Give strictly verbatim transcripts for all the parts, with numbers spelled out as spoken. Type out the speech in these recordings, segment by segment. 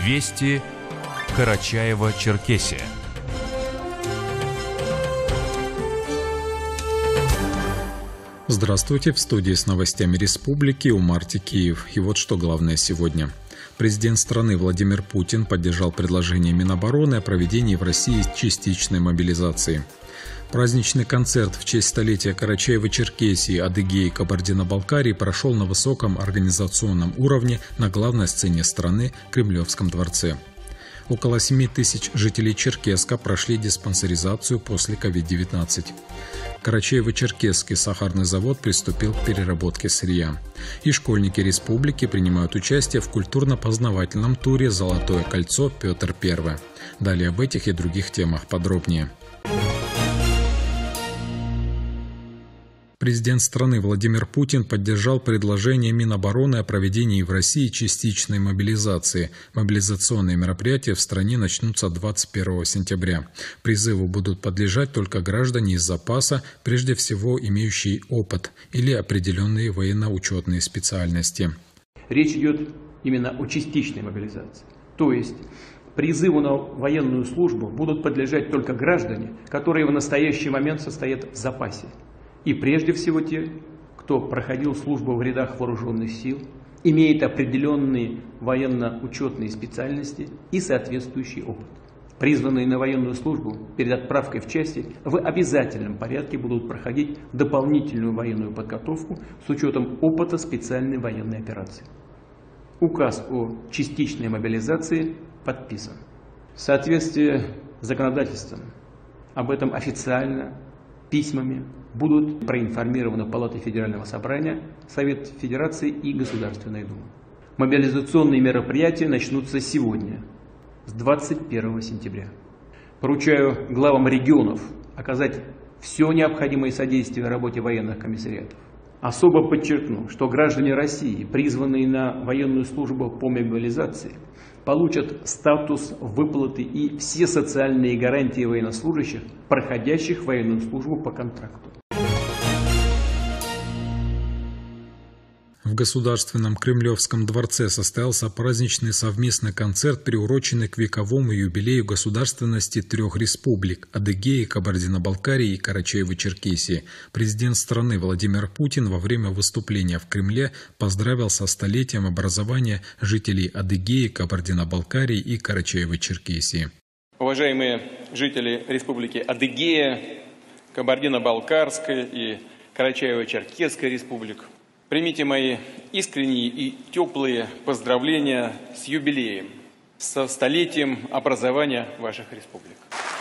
Вести Карачаево-Черкесия. Здравствуйте, в студии с новостями республики Умар Текеев. И вот что главное сегодня. Президент страны Владимир Путин поддержал предложение Минобороны о проведении в России частичной мобилизации. Праздничный концерт в честь столетия Карачаево-Черкесии, Адыгеи и Кабардино-Балкарии прошел на высоком организационном уровне на главной сцене страны – Кремлевском дворце. Около семи тысяч жителей Черкесска прошли диспансеризацию после ковид девятнадцать. Карачаево-Черкесский сахарный завод приступил к переработке сырья. И школьники республики принимают участие в культурно-познавательном туре «Золотое кольцо. Петр Первый». Далее об этих и других темах подробнее. Президент страны Владимир Путин поддержал предложение Минобороны о проведении в России частичной мобилизации. Мобилизационные мероприятия в стране начнутся двадцать первого сентября. Призыву будут подлежать только граждане из запаса, прежде всего имеющие опыт или определенные военно-учетные специальности. Речь идет именно о частичной мобилизации. То есть призыву на военную службу будут подлежать только граждане, которые в настоящий момент состоят в запасе. И прежде всего те, кто проходил службу в рядах вооруженных сил, имеет определенные военно-учетные специальности и соответствующий опыт. Призванные на военную службу перед отправкой в части в обязательном порядке будут проходить дополнительную военную подготовку с учетом опыта специальной военной операции. Указ о частичной мобилизации подписан. В соответствии с законодательством об этом официально письмами будут проинформированы Палата Федерального собрания, Совет Федерации и Государственная Дума. Мобилизационные мероприятия начнутся сегодня, с двадцать первого сентября. Поручаю главам регионов оказать все необходимое содействие работе военных комиссариатов. Особо подчеркну, что граждане России, призванные на военную службу по мобилизации, получат статус выплаты и все социальные гарантии военнослужащих, проходящих военную службу по контракту. В Государственном Кремлевском дворце состоялся праздничный совместный концерт, приуроченный к вековому юбилею государственности трех республик – Адыгеи, Кабардино-Балкарии и Карачаево-Черкесии. Президент страны Владимир Путин во время выступления в Кремле поздравил со столетием образования жителей Адыгеи, Кабардино-Балкарии и Карачаево-Черкесии. Уважаемые жители республики Адыгея, Кабардино-Балкарской и Карачаево-Черкесской республик, примите мои искренние и теплые поздравления с юбилеем, со столетием образования ваших республик.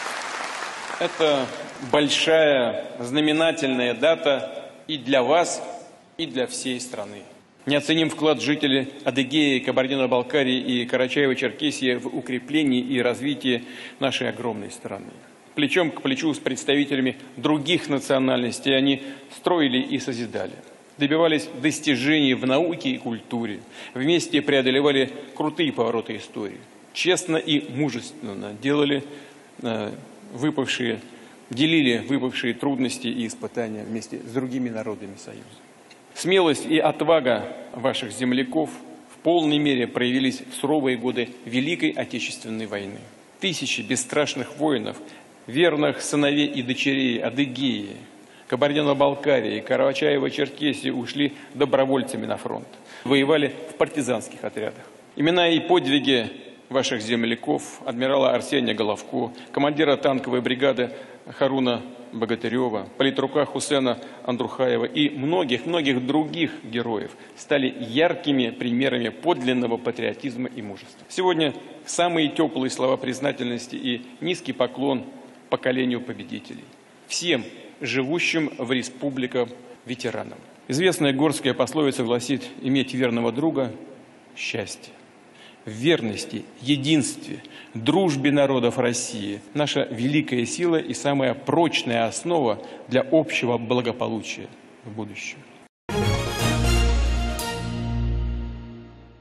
Это большая, знаменательная дата и для вас, и для всей страны. Неоценим вклад жителей Адыгеи, Кабардино-Балкарии и Карачаево-Черкесии в укреплении и развитии нашей огромной страны. Плечом к плечу с представителями других национальностей они строили и созидали. Добивались достижений в науке и культуре, вместе преодолевали крутые повороты истории, честно и мужественно делали э, выпавшие, делили выпавшие трудности и испытания вместе с другими народами Союза. Смелость и отвага ваших земляков в полной мере проявились в суровые годы Великой Отечественной войны. Тысячи бесстрашных воинов, верных сыновей и дочерей Адыгеи, Кабардино-Балкарии и Карачаево-Черкесии ушли добровольцами на фронт. Воевали в партизанских отрядах. Имена и подвиги ваших земляков, адмирала Арсения Головко, командира танковой бригады Харуна Богатырева, политрука Хусена Андрухаева и многих-многих других героев стали яркими примерами подлинного патриотизма и мужества. Сегодня самые теплые слова признательности и низкий поклон поколению победителей. Всем живущим в республиках ветеранам. Известная горская пословица гласит: иметь верного друга – счастье. В верности, единстве, дружбе народов России наша великая сила и самая прочная основа для общего благополучия в будущем.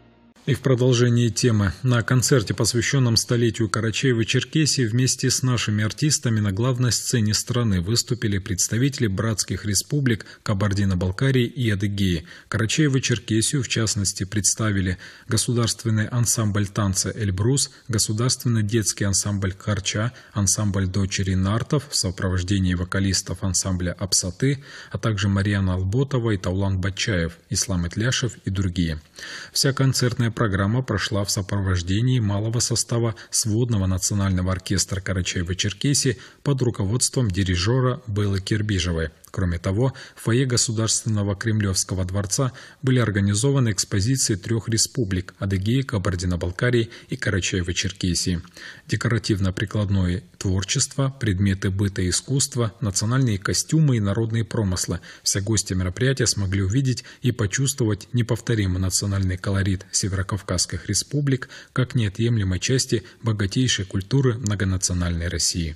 И в продолжении темы. На концерте, посвященном столетию Карачаево-Черкесии, вместе с нашими артистами на главной сцене страны выступили представители братских республик Кабардино-Балкарии и Адыгеи. Карачаево-Черкесию, в частности, представили государственный ансамбль танца «Эльбрус», государственный детский ансамбль «Карча», ансамбль «Дочери Нартов» в сопровождении вокалистов ансамбля «Апсаты», а также Марьяна Алботова и Таулан Батчаев, Ислам Итляшев и другие. Вся концертная программа прошла в сопровождении малого состава сводного национального оркестра Карачаево-Черкесии под руководством дирижера Беллы Кирбижевой. Кроме того, в фойе Государственного Кремлевского дворца были организованы экспозиции трех республик – Адыгеи, Кабардино-Балкарии и Карачаево-Черкесии. Декоративно-прикладное творчество, предметы быта и искусства, национальные костюмы и народные промыслы. Все гости мероприятия смогли увидеть и почувствовать неповторимый национальный колорит северокавказских республик как неотъемлемой части богатейшей культуры многонациональной России.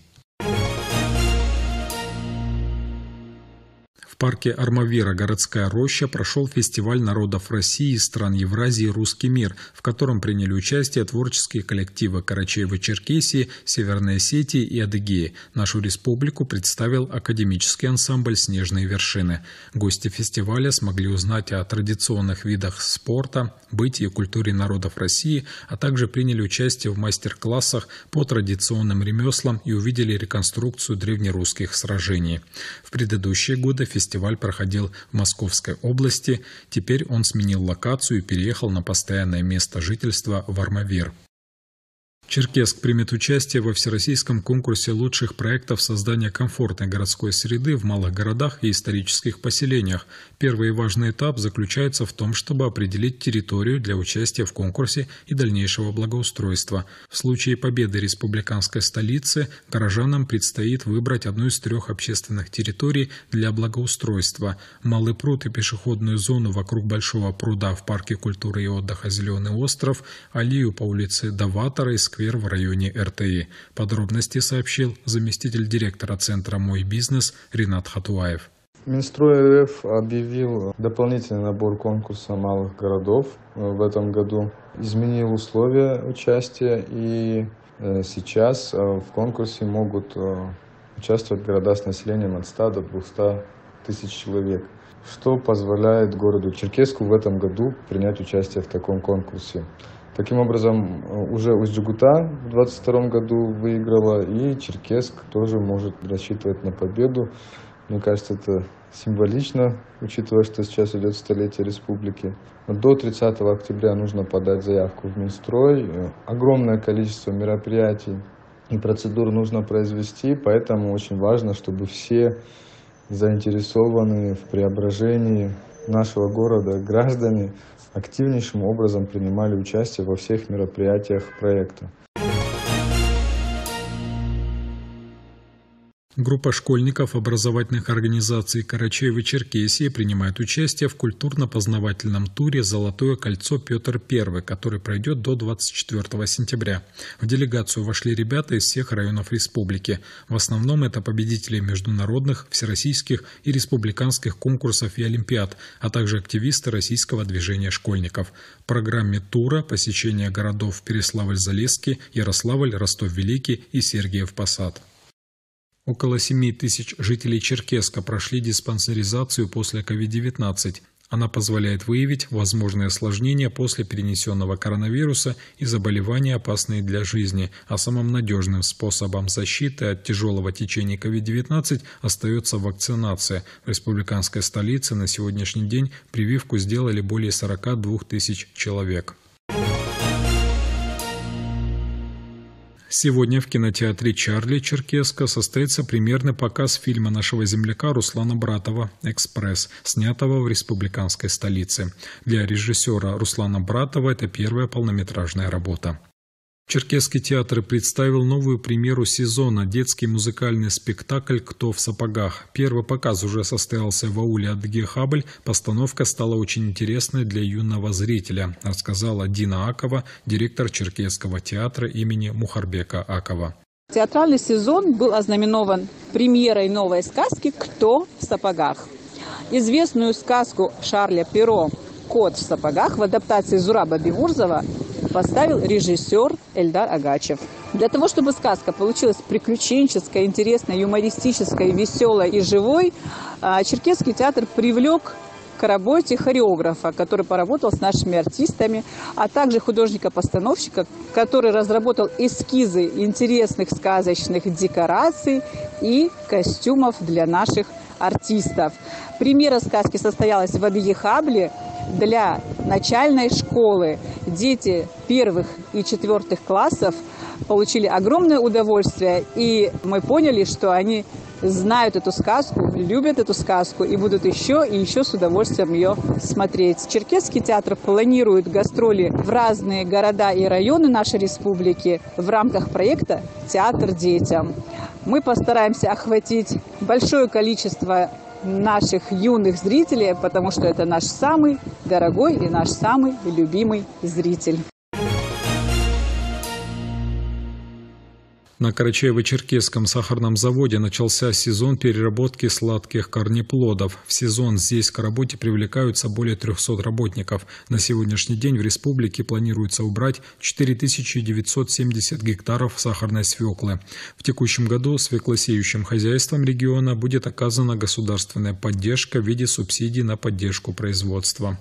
В парке Армавира «Городская роща» прошел фестиваль народов России и стран Евразии «Русский мир», в котором приняли участие творческие коллективы Карачаево-Черкесии, Северной Осетии и Адыгеи. Нашу республику представил академический ансамбль «Снежные вершины». Гости фестиваля смогли узнать о традиционных видах спорта, быте и культуре народов России, а также приняли участие в мастер-классах по традиционным ремеслам и увидели реконструкцию древнерусских сражений. В предыдущие годы фестиваль Фестиваль проходил в Московской области, теперь он сменил локацию и переехал на постоянное место жительства в Армавир. Черкесск примет участие во всероссийском конкурсе лучших проектов создания комфортной городской среды в малых городах и исторических поселениях. Первый и важный этап заключается в том, чтобы определить территорию для участия в конкурсе и дальнейшего благоустройства. В случае победы республиканской столицы горожанам предстоит выбрать одну из трех общественных территорий для благоустройства: Малый пруд и пешеходную зону вокруг Большого пруда в парке культуры и отдыха «Зеленый остров», аллею по улице Даватора и сквер в районе эр тэ и. Подробности сообщил заместитель директора Центра «Мой бизнес» Ринат Хатуаев. Минстрой РФ объявил дополнительный набор конкурса малых городов в этом году, изменил условия участия, и сейчас в конкурсе могут участвовать города с населением от ста до двухсот тысяч человек, что позволяет городу Черкесску в этом году принять участие в таком конкурсе. Таким образом, уже Усть-Джугута в двадцать втором году выиграла, и Черкесск тоже может рассчитывать на победу. Мне кажется, это символично, учитывая, что сейчас идет столетие республики. До тридцатого октября нужно подать заявку в Минстрой. Огромное количество мероприятий и процедур нужно произвести, поэтому очень важно, чтобы все заинтересованные в преображении нашего города граждане активнейшим образом принимали участие во всех мероприятиях проекта. Группа школьников образовательных организаций Карачаево-Черкесии принимает участие в культурно-познавательном туре «Золотое кольцо Петр Первый», который пройдет до двадцать четвёртого сентября. В делегацию вошли ребята из всех районов республики. В основном это победители международных, всероссийских и республиканских конкурсов и олимпиад, а также активисты российского движения школьников. В программе тура посещение городов Переславль-Залесский, Ярославль, Ростов-Великий и Сергиев-Посад. Около семи тысяч жителей Черкесска прошли диспансеризацию после ковид девятнадцать. Она позволяет выявить возможные осложнения после перенесенного коронавируса и заболевания, опасные для жизни, а самым надежным способом защиты от тяжелого течения ковид девятнадцать остается вакцинация. В республиканской столице на сегодняшний день прививку сделали более сорока двух тысяч человек. Сегодня в кинотеатре «Чарли» Черкесска состоится премьерный показ фильма нашего земляка Руслана Братова «Экспресс», снятого в республиканской столице. Для режиссера Руслана Братова это первая полнометражная работа. Черкесский театр представил новую премьеру сезона – детский музыкальный спектакль «Кто в сапогах». Первый показ уже состоялся в ауле Адыге-Хабль. Постановка стала очень интересной для юного зрителя, рассказала Дина Акова, директор Черкесского театра имени Мухарбека Акова. Театральный сезон был ознаменован премьерой новой сказки «Кто в сапогах». Известную сказку Шарля Перро «Кот в сапогах» в адаптации Зураба Бимурзова поставил режиссер Эльдар Агачев. Для того, чтобы сказка получилась приключенческой, интересной, юмористической, веселой и живой, Черкесский театр привлек к работе хореографа, который поработал с нашими артистами, а также художника-постановщика, который разработал эскизы интересных сказочных декораций и костюмов для наших артистов. Премьера сказки состоялась в Абьехабле для начальной школы. Дети первых и четвертых классов получили огромное удовольствие, и мы поняли, что они знают эту сказку, любят эту сказку и будут еще и еще с удовольствием ее смотреть. Черкесский театр планирует гастроли в разные города и районы нашей республики в рамках проекта «Театр детям». Мы постараемся охватить большое количество наших юных зрителей, потому что это наш самый дорогой и наш самый любимый зритель. На Карачаево-Черкесском сахарном заводе начался сезон переработки сладких корнеплодов. В сезон здесь к работе привлекаются более трехсот работников. На сегодняшний день в республике планируется убрать четыре тысячи девятьсот семьдесят гектаров сахарной свеклы. В текущем году свеклосеющим хозяйствам региона будет оказана государственная поддержка в виде субсидий на поддержку производства.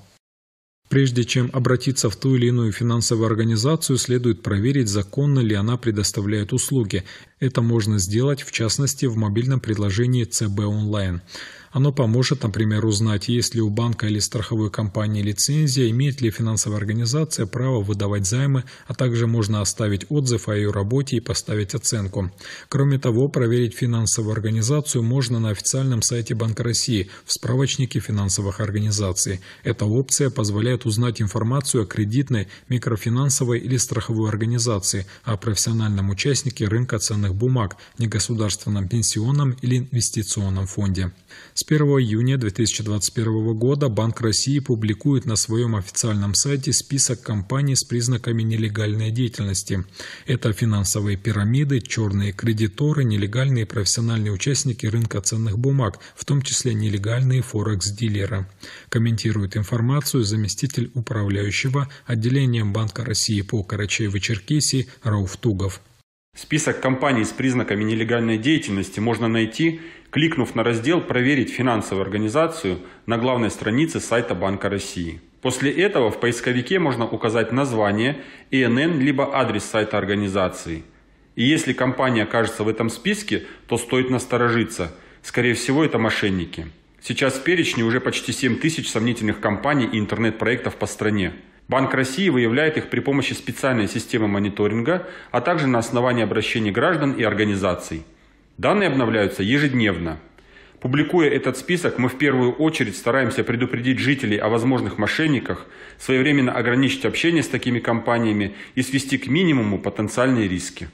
Прежде чем обратиться в ту или иную финансовую организацию, следует проверить, законно ли она предоставляет услуги. Это можно сделать, в частности, в мобильном приложении цэ бэ онлайн. Оно поможет, например, узнать, есть ли у банка или страховой компании лицензия, имеет ли финансовая организация право выдавать займы, а также можно оставить отзыв о ее работе и поставить оценку. Кроме того, проверить финансовую организацию можно на официальном сайте Банка России в справочнике финансовых организаций. Эта опция позволяет узнать информацию о кредитной, микрофинансовой или страховой организации, о профессиональном участнике рынка ценных бумаг, негосударственном пенсионном или инвестиционном фонде. С первого июня две тысячи двадцать первого года Банк России публикует на своем официальном сайте список компаний с признаками нелегальной деятельности. Это финансовые пирамиды, черные кредиторы, нелегальные профессиональные участники рынка ценных бумаг, в том числе нелегальные форекс-дилеры. Комментирует информацию заместитель управляющего отделением Банка России по Карачаево-Черкесии Рауф Тугов. Список компаний с признаками нелегальной деятельности можно найти, кликнув на раздел «Проверить финансовую организацию» на главной странице сайта Банка России. После этого в поисковике можно указать название, и эн эн, либо адрес сайта организации. И если компания окажется в этом списке, то стоит насторожиться. Скорее всего, это мошенники. Сейчас в перечне уже почти семь тысяч сомнительных компаний и интернет-проектов по стране. Банк России выявляет их при помощи специальной системы мониторинга, а также на основании обращений граждан и организаций. Данные обновляются ежедневно. Публикуя этот список, мы в первую очередь стараемся предупредить жителей о возможных мошенниках, своевременно ограничить общение с такими компаниями и свести к минимуму потенциальные риски.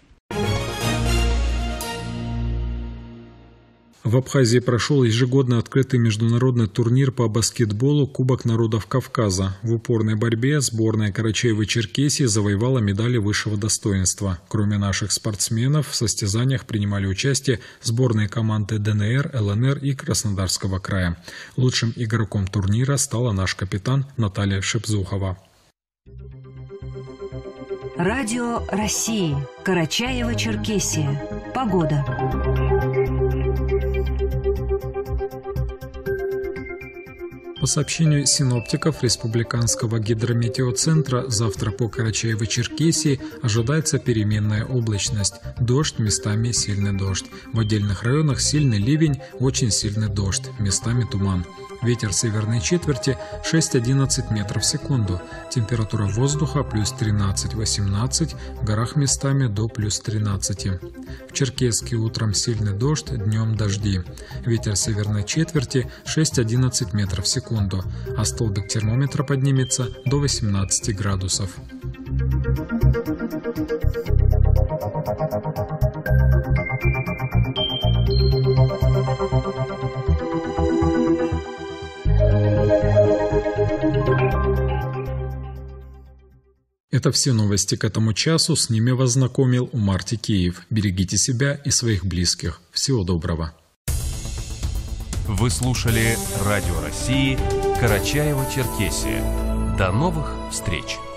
В Абхазии прошел ежегодно открытый международный турнир по баскетболу «Кубок народов Кавказа». В упорной борьбе сборная Карачаево-Черкесии завоевала медали высшего достоинства. Кроме наших спортсменов, в состязаниях принимали участие сборные команды дэ эн эр, эл эн эр и Краснодарского края. Лучшим игроком турнира стала наш капитан Наталья Шепзухова. Радио России. Карачаево-Черкесия. Погода. По сообщению синоптиков Республиканского гидрометеоцентра, завтра по Карачаево-Черкесии ожидается переменная облачность. Дождь, местами сильный дождь. В отдельных районах сильный ливень, очень сильный дождь, местами туман. Ветер северной четверти шесть-одиннадцать метров в секунду. Температура воздуха плюс тринадцать-восемнадцать, в горах местами до плюс тринадцати. В Черкесске утром сильный дождь, днем дожди. Ветер северной четверти шесть-одиннадцать метров в секунду, а столбик термометра поднимется до восемнадцати градусов. Это все новости к этому часу. С ними вас знакомил Умар Текеев. Берегите себя и своих близких. Всего доброго. Вы слушали Радио России Карачаево-Черкесия. До новых встреч!